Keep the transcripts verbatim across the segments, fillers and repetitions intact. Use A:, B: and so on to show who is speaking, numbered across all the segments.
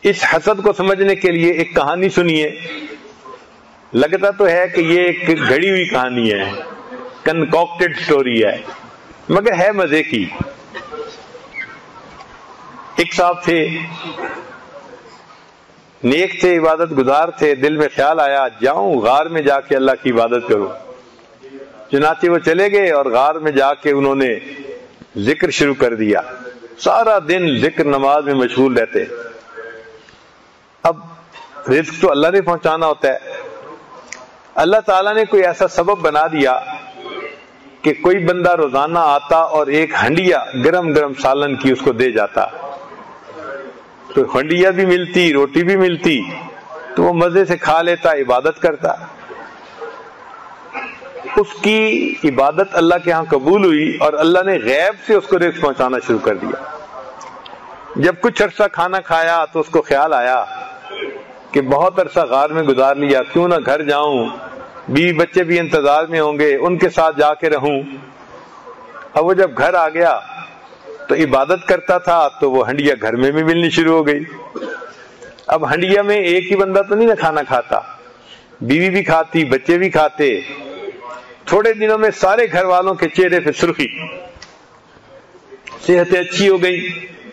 A: اس حسد کو سمجھنے کے لیے ایک کہانی سنیے. لگتا تو ہے کہ یہ ایک گھڑی ہوئی کہانی ہے, کنکوکٹڈ سٹوری ہے, مگر ہے مزے کی. ایک صاحب تھے, نیک تھے, عبادت گزار تھے. دل میں خیال آیا جاؤں غار میں جا کے اللہ کی عبادت کروں. چنانچہ وہ چلے گئے اور غار میں جا کے انہوں نے ذکر شروع کر دیا. سارا دن ذکر نماز میں مشغول رہتے. اب رزق تو اللہ نے پہنچانا ہوتا ہے. اللہ تعالیٰ نے کوئی ایسا سبب بنا دیا کہ کوئی بندہ روزانہ آتا اور ایک ہنڈیا گرم گرم سالن کی اس کو دے جاتا. تو ہنڈیا بھی ملتی, روٹی بھی ملتی, تو وہ مزے سے کھا لیتا, عبادت کرتا. اس کی عبادت اللہ کے ہاں قبول ہوئی اور اللہ نے غیب سے اس کو رزق پہنچانا شروع کر دیا. جب کچھ عرصہ کھانا کھایا تو اس کو خیال آیا کہ بہت عرصہ غار میں گزار لیا, کیوں نہ گھر جاؤں, بیوی بچے بھی انتظار میں ہوں گے, ان کے ساتھ جا کے رہوں. اب وہ جب گھر آ گیا تو عبادت کرتا تھا تو وہ ہنڈیا گھر میں بھی ملنی شروع ہو گئی. اب ہنڈیا میں ایک ہی بندہ تو نہیں نہ کھانا کھاتا, بیوی بھی کھاتی, بچے بھی کھاتے. تھوڑے دنوں میں سارے گھر والوں کے چہرے پہ سرخی, صحتیں اچھی ہو گئی.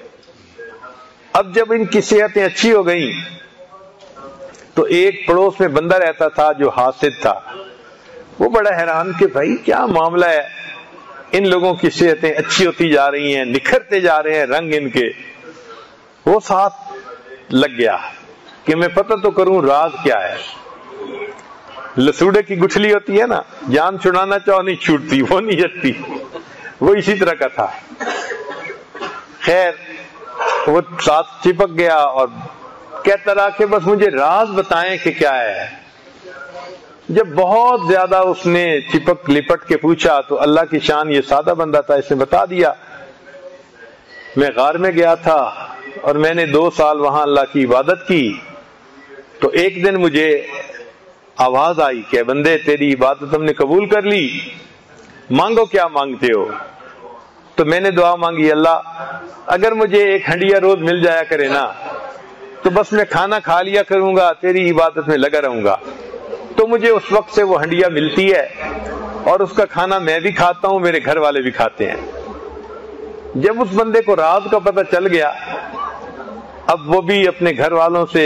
A: اب جب ان کی صحتیں اچھی ہو گئیں تو ایک پڑوس میں بندہ رہتا تھا جو حاسد تھا. وہ بڑا حیران کہ بھائی کیا معاملہ ہے, ان لوگوں کی صحتیں اچھی ہوتی جا رہی ہیں, نکھرتے جا رہے ہیں رنگ ان کے. وہ ساتھ لگ گیا کہ میں پتہ تو کروں راز کیا ہے. لسوڑے کی گٹھلی ہوتی ہے نا, جان چھڑانا چاہو نہیں چھوٹتی, وہ نہیں ہٹتی. وہ اسی طرح کا تھا. خیر وہ ساتھ چپک گیا اور کہتا رہا کہ بس مجھے راز بتائیں کہ کیا ہے. جب بہت زیادہ اس نے چپک لپٹ کے پوچھا تو اللہ کی شان, یہ سادہ بندہ تھا, اس نے بتا دیا میں غار میں گیا تھا اور میں نے دو سال وہاں اللہ کی عبادت کی. تو ایک دن مجھے آواز آئی کہ بندے تیری عبادت ہم نے قبول کر لی, مانگو کیا مانگتے ہو. تو میں نے دعا مانگی, اللہ اگر مجھے ایک ہنڈیا روز مل جایا کرے نا تو بس میں کھانا کھا لیا کروں گا, تیری عبادت میں لگا رہوں گا. تو مجھے اس وقت سے وہ ہنڈیا ملتی ہے اور اس کا کھانا میں بھی کھاتا ہوں, میرے گھر والے بھی کھاتے ہیں. جب اس بندے کو راز کا پتہ چل گیا, اب وہ بھی اپنے گھر والوں سے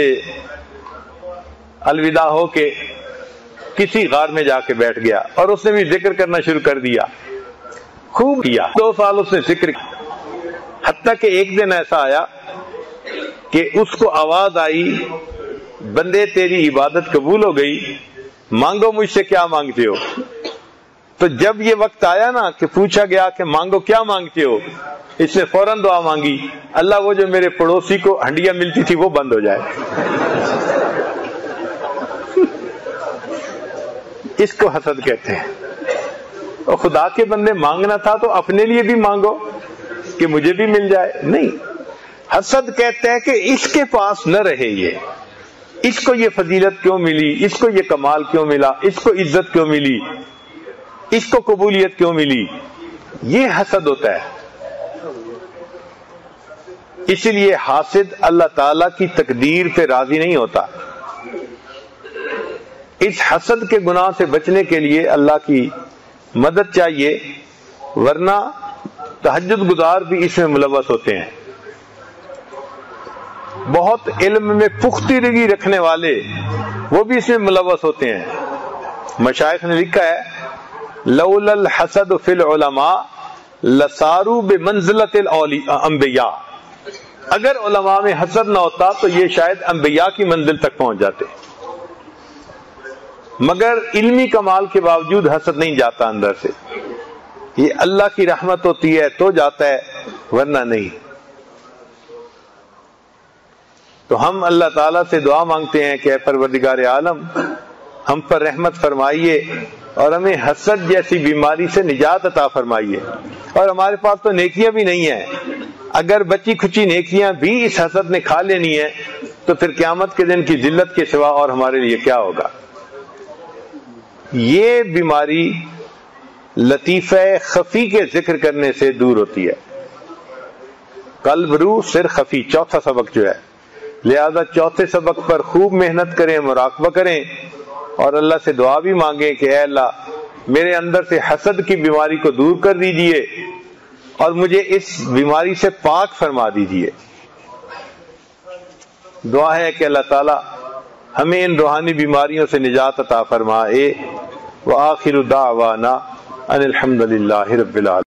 A: الوداع ہو کے کسی غار میں جا کے بیٹھ گیا اور اس نے بھی ذکر کرنا شروع کر دیا. خوب کیا, دو سال اس نے ذکر کیا, حتیٰ کہ ایک دن ایسا آیا کہ اس کو آواز آئی بندے تیری عبادت قبول ہو گئی, مانگو مجھ سے کیا مانگتے ہو. تو جب یہ وقت آیا نا کہ پوچھا گیا کہ مانگو کیا مانگتے ہو, اس نے فوراً دعا مانگی, اللہ وہ جو میرے پڑوسی کو ہنڈیا ملتی تھی وہ بند ہو جائے. اس کو حسد کہتے ہیں. اور خدا کے بندے مانگنا تھا تو اپنے لیے بھی مانگو کہ مجھے بھی مل جائے. نہیں, حسد کہتے ہیں کہ اس کے پاس نہ رہے, یہ اس کو یہ فضیلت کیوں ملی, اس کو یہ کمال کیوں ملا, اس کو عزت کیوں ملی, اس کو قبولیت کیوں ملی. یہ حسد ہوتا ہے. اسی لیے حاسد اللہ تعالی کی تقدیر پہ راضی نہیں ہوتا. اس حسد کے گناہ سے بچنے کے لیے اللہ کی مدد چاہیے, ورنہ تہجد گزار بھی اس میں ملوث ہوتے ہیں. بہت علم میں پختگی رکھنے والے وہ بھی اس میں ملوث ہوتے ہیں. مشائخ نے لکھا ہے لولا الحسد فی العلماء لصاروا بمنزلۃ الانبیاء. اگر علماء میں حسد نہ ہوتا تو یہ شاید انبیاء کی منزل تک پہنچ جاتے. مگر علمی کمال کے باوجود حسد نہیں جاتا اندر سے. یہ اللہ کی رحمت ہوتی ہے تو جاتا ہے, ورنہ نہیں. تو ہم اللہ تعالیٰ سے دعا مانگتے ہیں کہ اے پروردگار عالم ہم پر رحمت فرمائیے اور ہمیں حسد جیسی بیماری سے نجات عطا فرمائیے. اور ہمارے پاس تو نیکیاں بھی نہیں ہیں, اگر بچی کھچی نیکیاں بھی اس حسد نے کھا لینی ہے تو پھر قیامت کے دن کی ذلت کے سوا اور ہمارے لیے کیا ہوگا. یہ بیماری لطیفہ خفی کے ذکر کرنے سے دور ہوتی ہے. قلب روح سر خفی, چوتھا سبق جو ہے لہذا چوتھے سبق پر خوب محنت کریں، مراقبہ کریں اور اللہ سے دعا بھی مانگیں کہ اے اللہ میرے اندر سے حسد کی بیماری کو دور کر دیجئے اور مجھے اس بیماری سے پاک فرما دیجئے۔ دعا ہے کہ اللہ تعالی ہمیں ان روحانی بیماریوں سے نجات عطا فرمائے۔ وآخر دعوانا ان الحمد للہ رب العالمین۔